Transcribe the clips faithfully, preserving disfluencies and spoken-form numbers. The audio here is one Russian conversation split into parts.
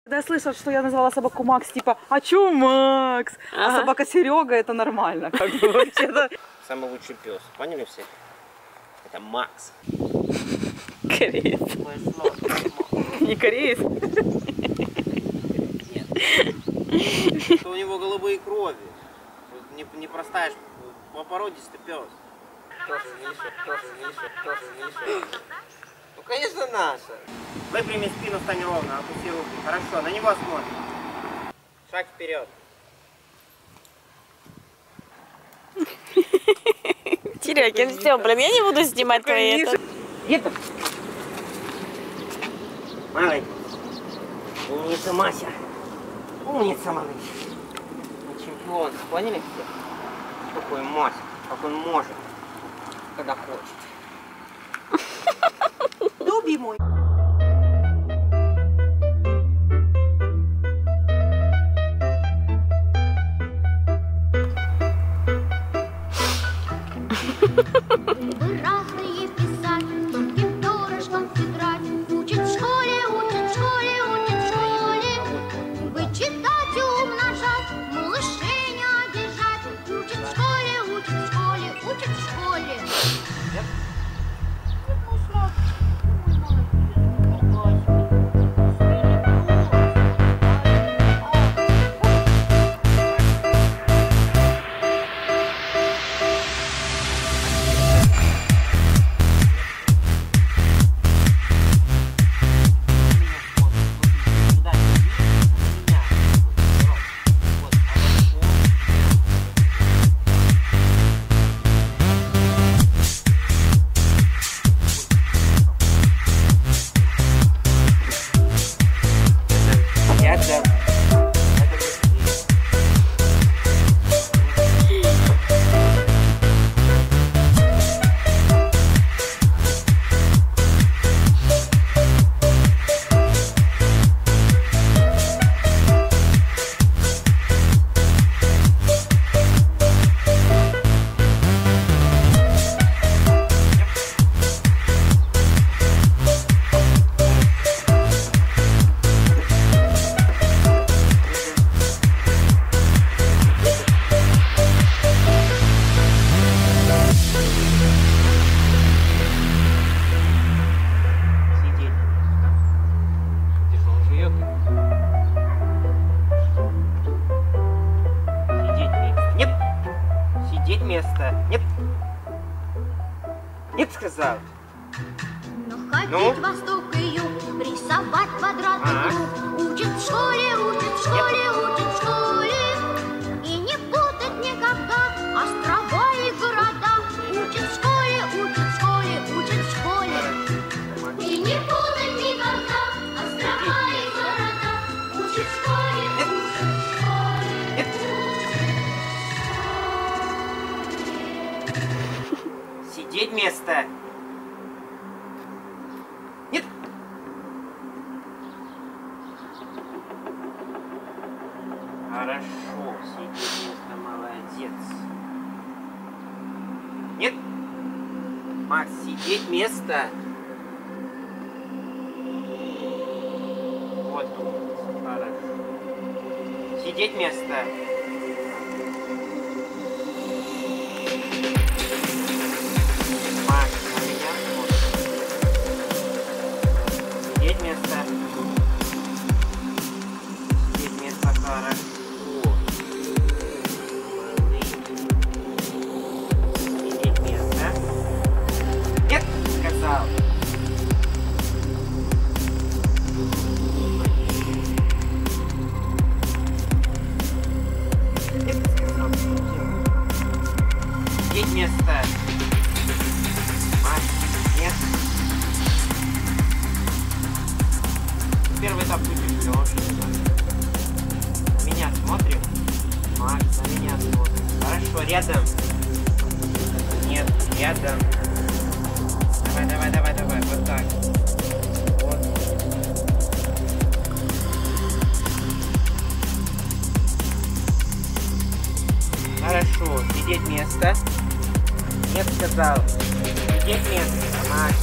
Когда слышат, что я назвала собаку Макс, типа, а чё Макс? Ага. А собака Серега, это нормально. Как бы, вообще-то. Самый лучший пес. Поняли все? Это Макс. Кореец. Не кореец? Нет. Это у него голубые крови. Не, не простая, породистый пес. Тоже Миша, тоже Миша, тоже Миша. Ну, конечно, наша. Выпрями спину, стань ровно, опусти руки. Хорошо, на него смотри. Шаг вперед. Терекин, все, прям я не буду снимать твои это. Где-то. Малый. Умница, Мася. Умница, малыш. Чемпион. Поняли все? Какой Мася. Как он может. Когда хочет. Любимый. Разные писать, тонким перышком тетрадь. Учит в школе, учит в школе, учит в школе. Вычитать и умножать, малышей не обижать. Учит в школе, учит в школе, учит в школе. Место. Нет. Нет, сказал. Но ходить ну? Восток и юг, рисовать квадрат и круг. Учит в школе, учит в школе, Нет. учит в школе. И не путать никогда острова и города. Учит в школе, учит в школе, учит в школе. И не путать никогда острова и города. Учит в школе, учит в школе. Сидеть место. Нет. Хорошо, сидеть место, молодец. Нет. Макс, сидеть место. Вот, хорошо. Сидеть место. Сидеть место. Сидеть место, хорошо. Сидеть место. Нет, сказал. Нет, сказал. Сидеть место. Макс, нет. Первый этап будет все. На меня смотрим. Макс, на меня смотрим. Хорошо, рядом. Нет, рядом. Давай, давай, давай, давай. Вот так. Вот. Хорошо. Сидеть место. Нет, сказал. Сидеть место, Макс.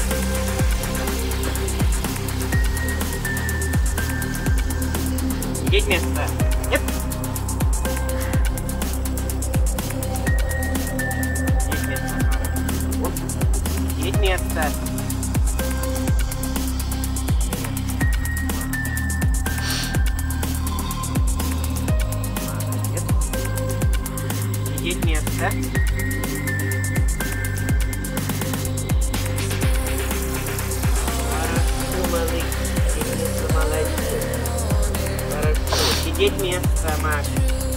Сидеть место. Нет. Сидеть место. Вот. Сидеть место. Сидеть место. Сидеть место, Макс.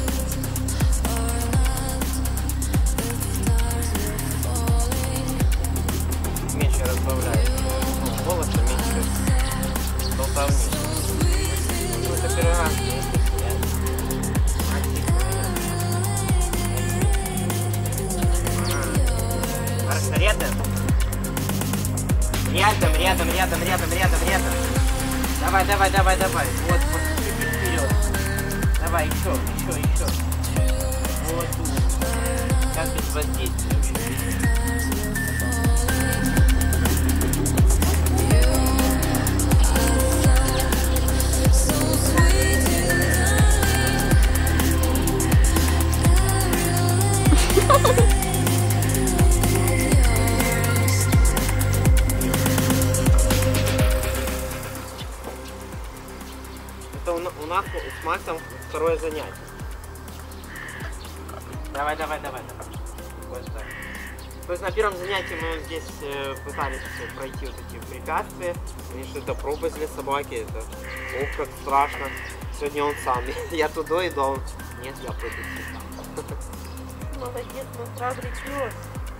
Меньше разбавляет. Волосы меньше болтовни. Ну, это первый раз. Хорошо, рядом. Рядом, рядом, рядом, рядом, рядом, рядом. Давай, давай, давай, давай. Вот, вот, чуть-чуть вперед. Давай, еще, еще, еще. Вот тут. Сейчас без воздействия. Это у нас с Максом второе занятие. Давай, давай, давай, давай. Вот так. То есть на первом занятии мы здесь э, пытались пройти вот эти препятствия. Конечно, это пропасть для собаки, это ох, как страшно. Сегодня он сам. Я туда иду, а он... Нет, я пойду сюда. Молодец, он сразу пес.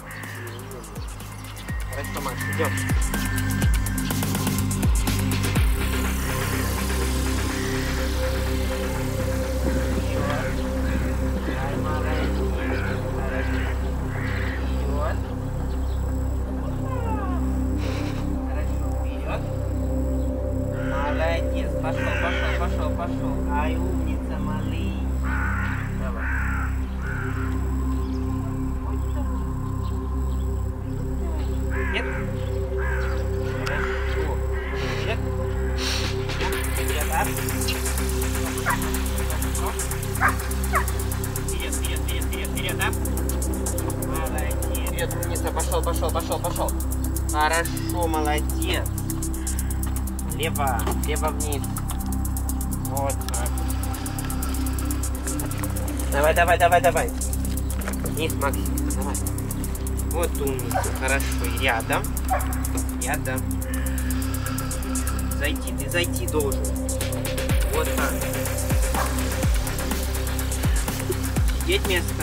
Хорошо, Макс, идем. Молодец, пошел, пошел, пошел, пошел. Ай, умница, малый. Давай. Нет? Хорошо. Нет? Нет, да? Вперед, вперед, вперед, вперед, вперед, да? Молодец. Вперед, умница, пошел, пошел, пошел, пошел. Хорошо, молодец. Лево, лево вниз. Вот так. Давай, давай, давай, давай. Вниз, Максим, давай. Вот умница, хорошо. И рядом. Рядом. Зайти, ты зайти должен. Вот так. Сидеть место.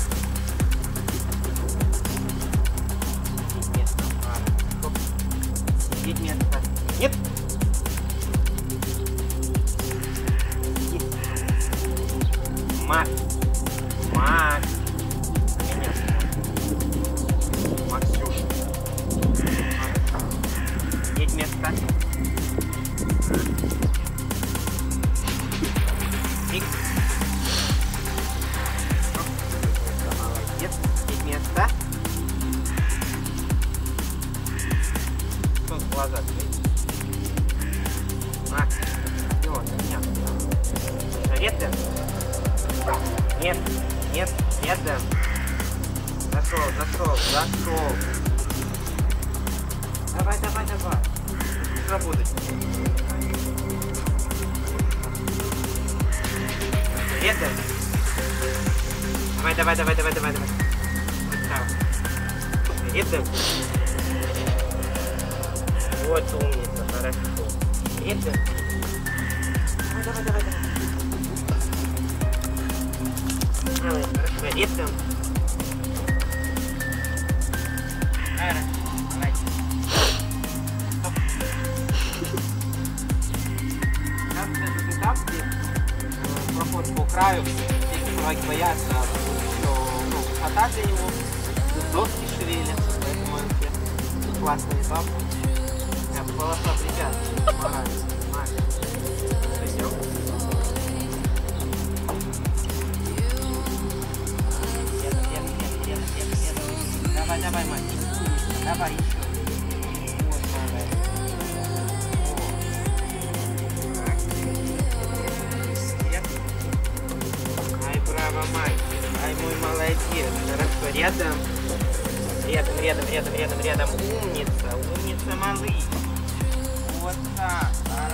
Сидеть место. Стоп. Сидеть место. Нет. Макс. Макс. Максюша. Сидеть место. Ик. Молодец. Сидеть место. Что в глазах? Макс. Все, нет. Рядом. Нет, нет, рядом. Зашел, зашел, зашел. Давай, давай, давай. Работай. Рядом. Давай, давай, давай, давай, давай, давай. Вот так. Рядом. Вот умница, хорошо. Рядом. Давай, давай, давай, давай. Давай, хорошо, рядом. Хорошо, давай. Стоп. Сейчас этот этап, где проход по краю, здесь собаки боятся, что ну, высота для него, тут доски шевелятся, поэтому это классный этап. Полоса препятствий, морально. Пойдем. Давай, давай, мать. Давай еще. Вот, молодец. Молодец. Хорошо. Рядом. Рядом, рядом, рядом, рядом, рядом. Умница. Умница, малыш. Вот так.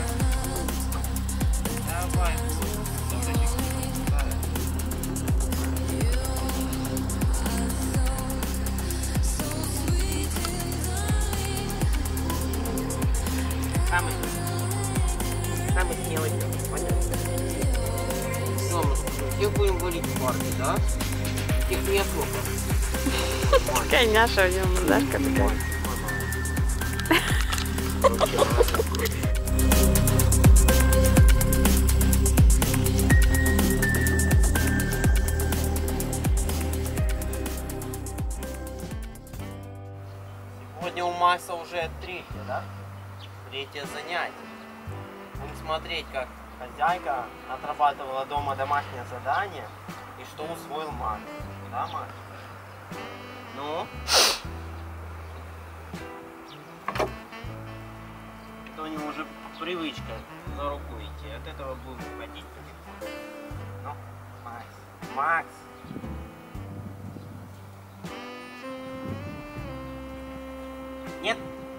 Давай. Самый, самый смелый пес, понятно? Солнышко, где будем валить в парке, да? Тех не особо. Такая няша у него, мордашка такая. Сегодня у Макса уже третье, да? Третье занятие. Будем смотреть, как хозяйка отрабатывала дома домашнее задание и что усвоил Макс. Да, Макс? Ну? Это у него уже привычка за руку идти. От этого будем уходить. Ну, Макс. Макс. Нет?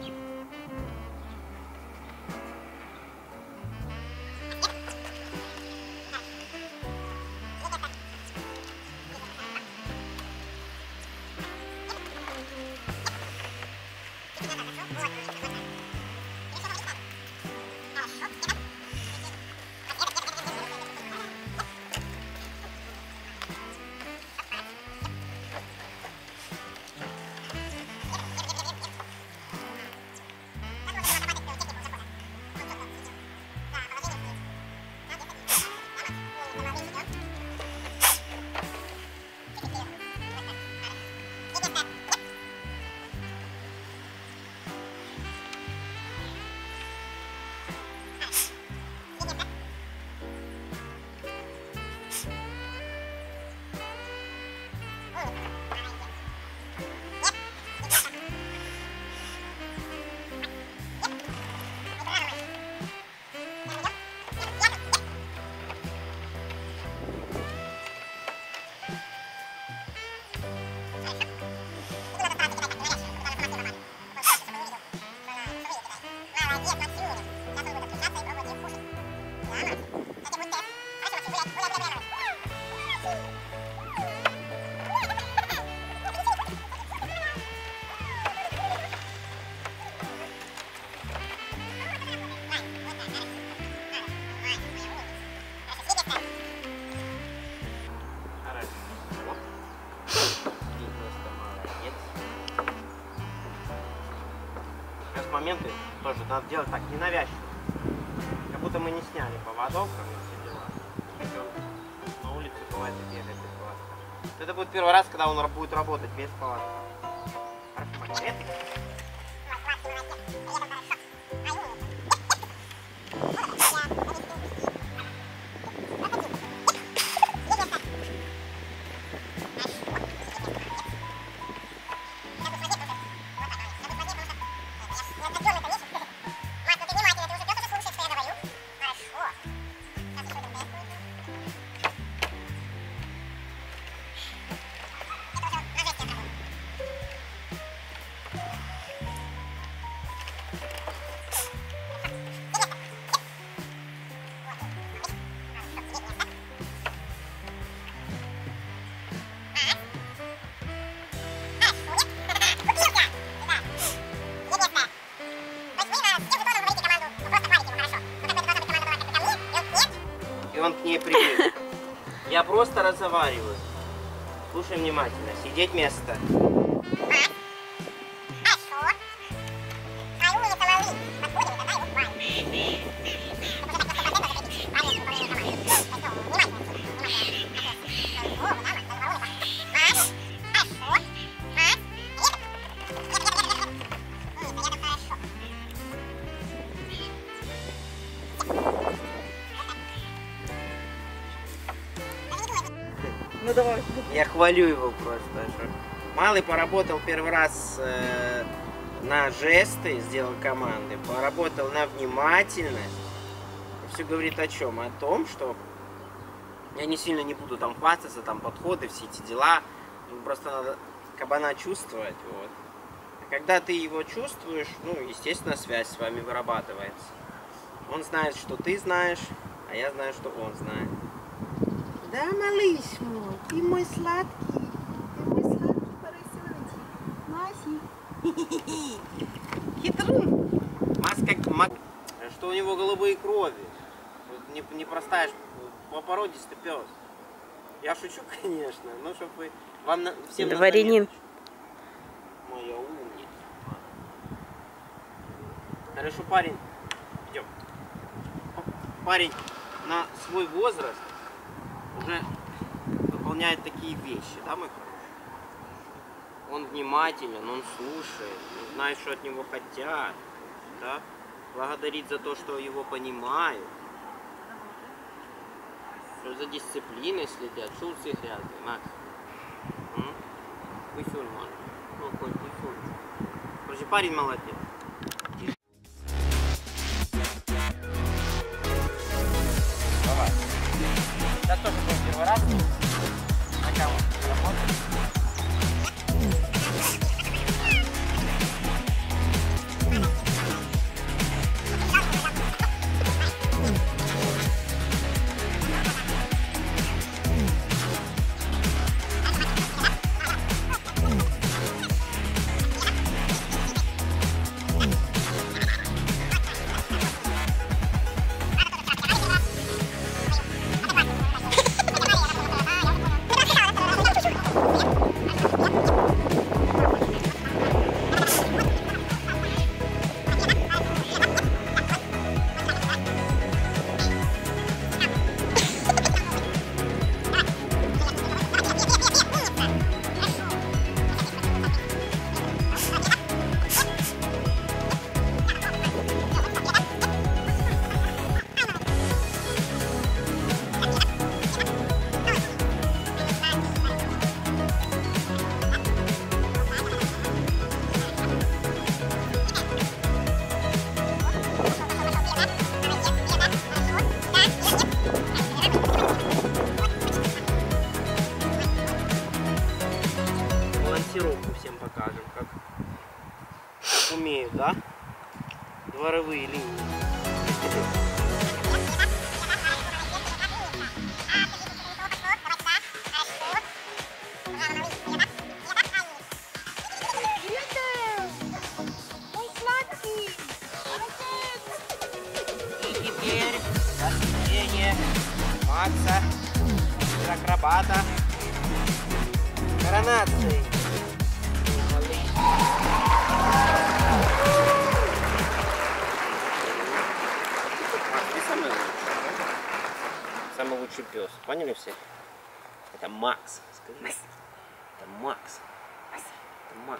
Моменты тоже надо делать так ненавязчиво, как будто мы не сняли поводок, как все дела. Хотя на улице бывает бегает без поводка. Это будет первый раз, когда он будет работать без поводка. Хорошо, привет. И он к ней придет. Я просто разговариваю. Слушай внимательно. Сидеть место. Ну давай. Я хвалю его просто. Что малый поработал первый раз э, на жесты, сделал команды, поработал на внимательность. Все говорит о чем? О том, что Я не сильно не буду там хвастаться, там подходы, все эти дела. Ну, просто надо кабана чувствовать. Вот. А когда ты его чувствуешь, ну, естественно, связь с вами вырабатывается. Он знает, что ты знаешь, а я знаю, что он знает. Да, малыш мой, ты мой сладкий, ты мой сладкий поросеночек. Масик. Хитрун. Маска, мак... Что у него голубые крови. Не, не простая, по породистый пес. Я шучу, конечно, но чтобы вы... Вам на, всем Дворянин. Моя умница. Хорошо, парень. Идем. Парень на свой возраст уже выполняет такие вещи, да, мой хороший? Он внимателен, он слушает, он знает, что от него хотят, да? Благодарит за то, что его понимают. Что за дисциплиной следят. Что у всех рядом, Макс? Пуфюль, ман. Какой пуфюль. Короче, парень молодец. Давай. Я тоже был первый раз. На кого работать. Всем покажем, как умеют, да? Дворовые линии. И теперь рождение Макса, акробата, коронации. Самый лучший пес. Поняли все? Это Макс. Скажи. Макс. Это Макс. Макс. Это Макс.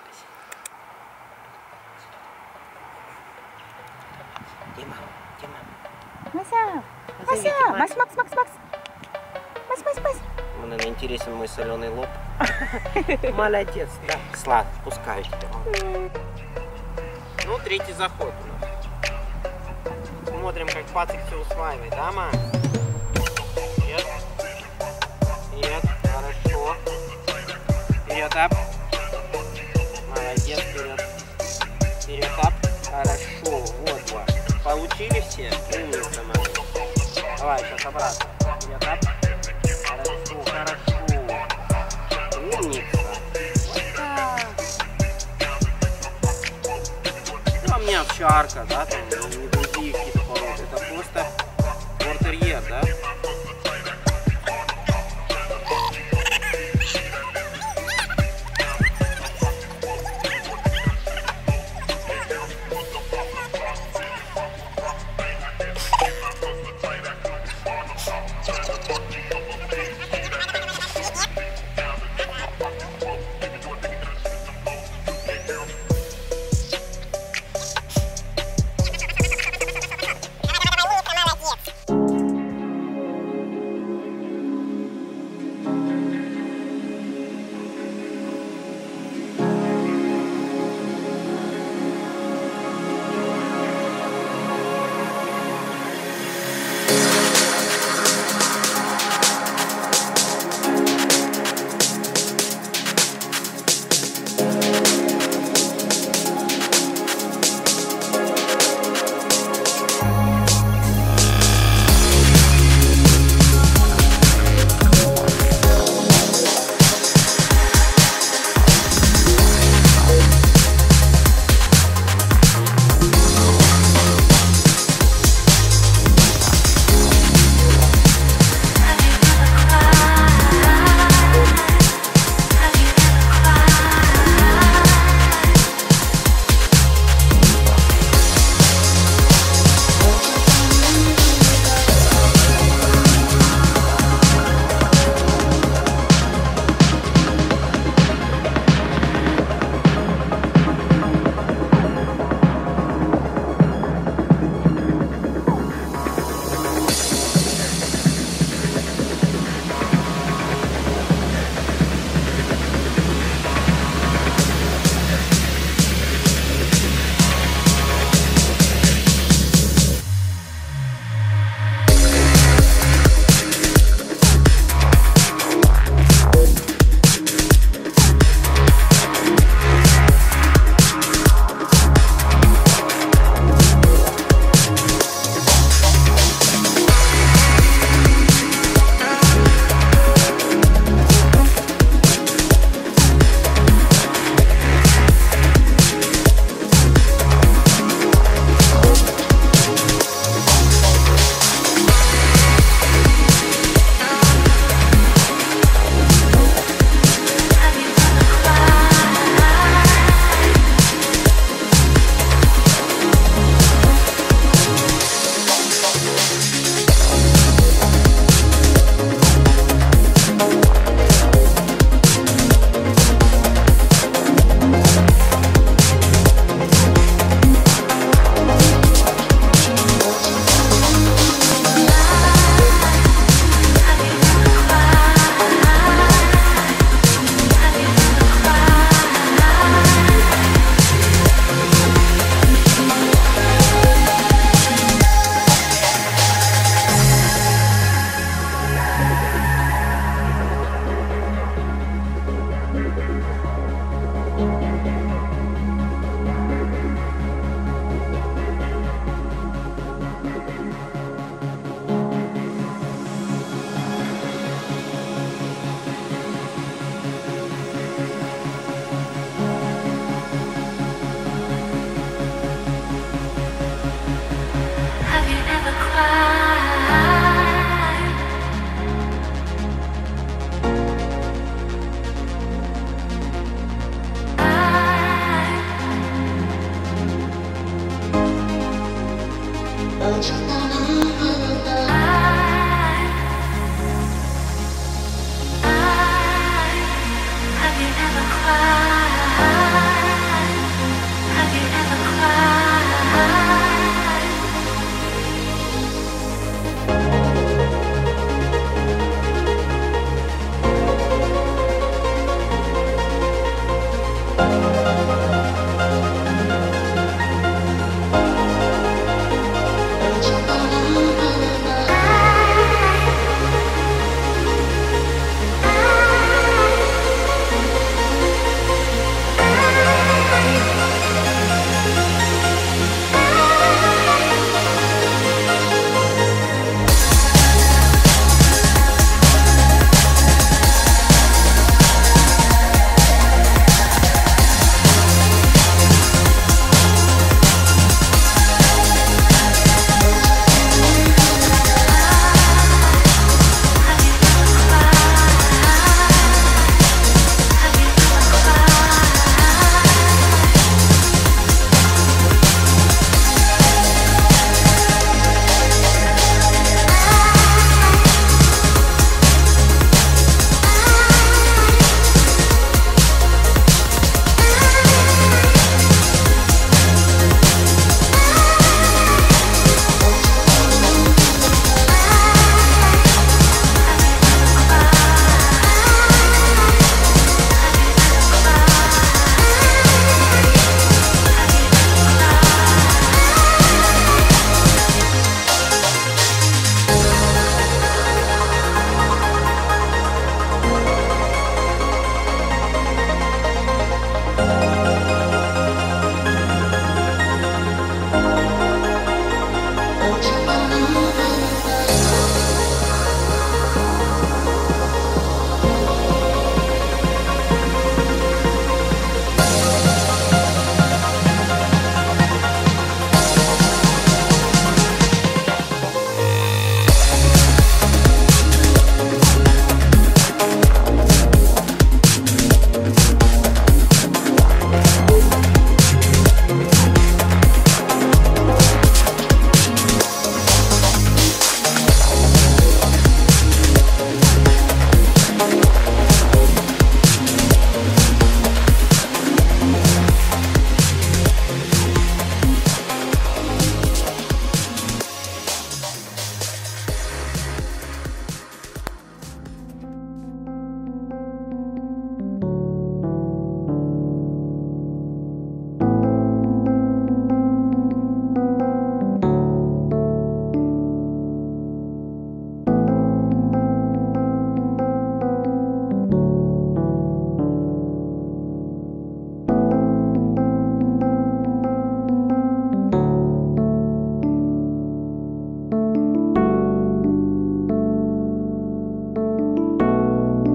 Дима, Дима. Мася, Мася, Макс, Макс, Макс, Макс. Макс, Макс, Макс. Мне наверное, интересен мой соленый лоб. Молодец, да. Слад, пускаю тебя. Ну, третий заход у нас. Смотрим, как пацик все усваивает, да, ма? Нет. Нет, хорошо. Вперед, ап. Молодец, вперед. Вперед, ап. Хорошо, вот, вот. Получили все? Умница, ма. Давай, сейчас обратно. Вперед, ап. Хорошо, хорошо. Умница. Ну, у меня овчарка, да, там не другие какие-то породы. Это просто портерьер, да?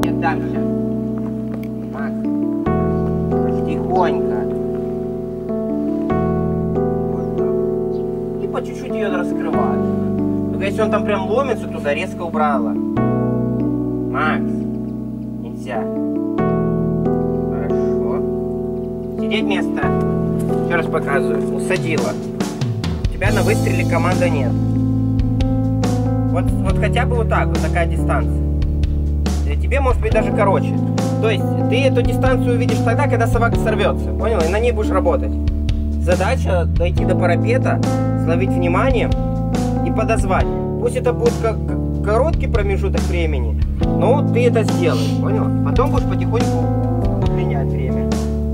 Нет, дальше. Макс. Тихонько. Вот так. И по чуть-чуть ее раскрываешь. Только если он там прям ломится туда, резко убрала. Макс. Нельзя. Хорошо. Сидеть место. Еще раз показываю. Усадила. У тебя на выстреле команда нет. Вот, вот хотя бы вот так, вот такая дистанция. Тебе может быть даже короче. То есть ты эту дистанцию увидишь тогда, когда собака сорвется. Понял? И на ней будешь работать. Задача дойти до парапета, словить внимание и подозвать. Пусть это будет как короткий промежуток времени, но ты это сделаешь. Понял? Потом будешь потихоньку удлинять время.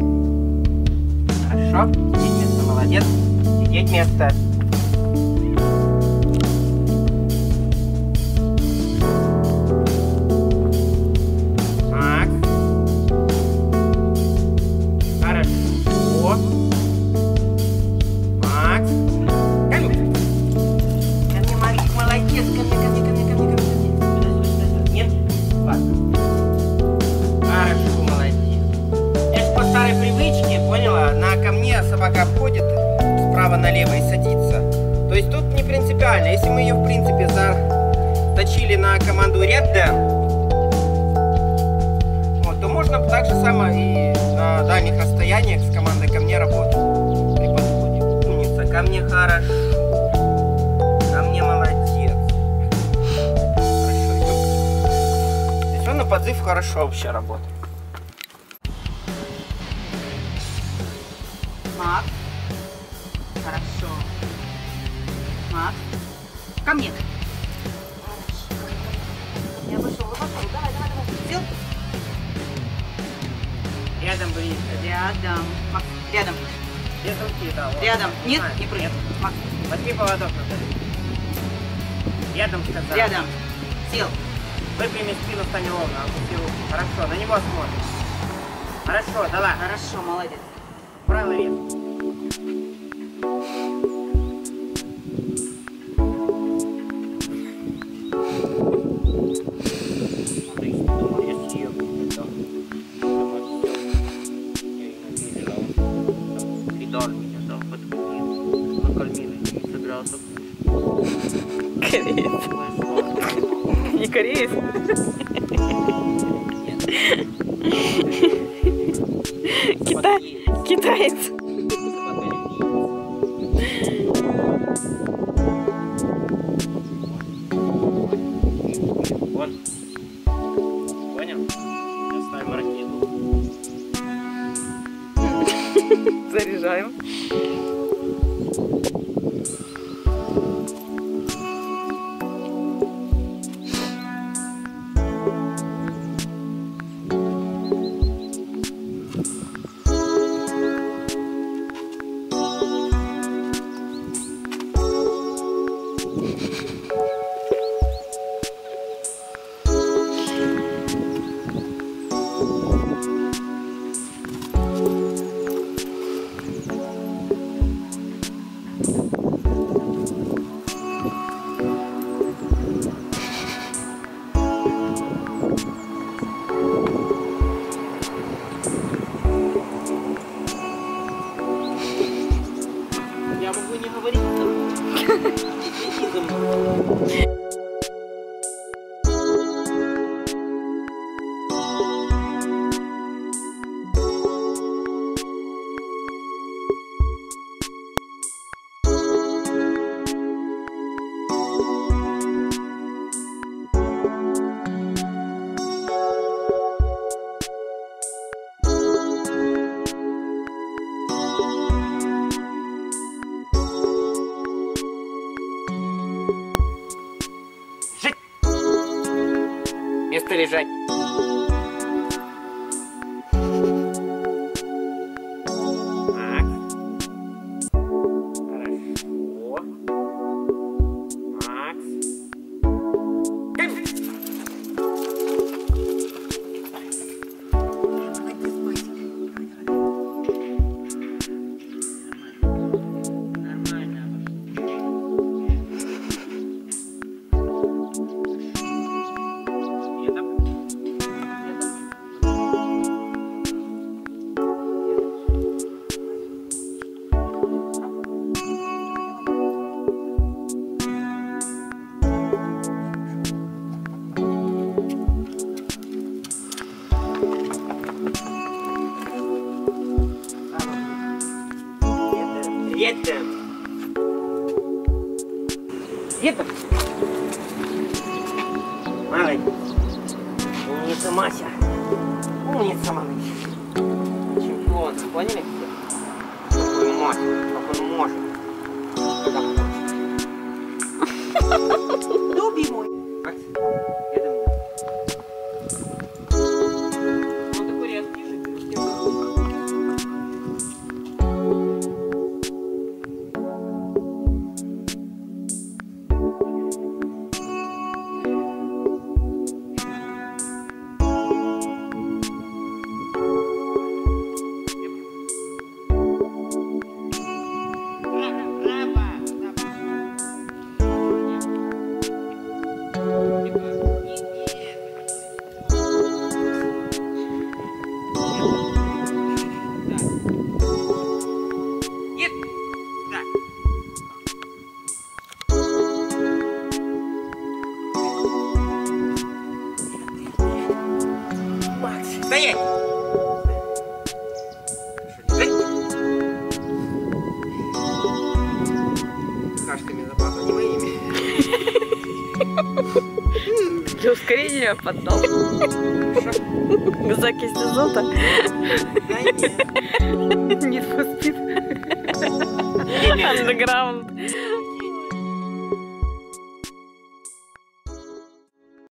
Хорошо. Сидеть место. Молодец. Сидеть место. Собака обходит справа налево и садится. То есть тут не принципиально. Если мы ее в принципе заточили на команду Red Dam, вот, то можно так же само и на дальних расстояниях с командой ко мне работать. При подходе. Умница, ко мне хорошо. Ко мне молодец. Хорошо, идем. То есть он на подзыв хорошо вообще работает. Макс. Хорошо. Макс. Ко мне. Я вышел, вышел. Давай, давай, давай. Сел. Рядом близко. Рядом. Макс, рядом. Без руки, да. Вот. Рядом. Нет, Знаю. не прыгай. Макс. Возьми поводок, Наталья. Рядом сказал. Рядом. Сел. Выпрями спину, стань ровно. Опусти руку. Хорошо, на него смотришь. Хорошо, давай. Хорошо, молодец. Правый рез. Кореец. Не кореец. Кита... Китаец. Вот. Понял? Сейчас ставим ракету. Заряжаем. Я могу не говорить, но... Иди за мной. Место лежать. Макс. Хорошо. Макс. Едем. Молодец. Умница, Мася. Умница, Малыш. Чемпион. Поняли? Какой мать, как он может. Любимый. Макс, едем. Он такой реактивный. Стоять! Кашками запахло, не моими. Для ускорения поддал. Закись азота. Да нет. Need for speed. Underground.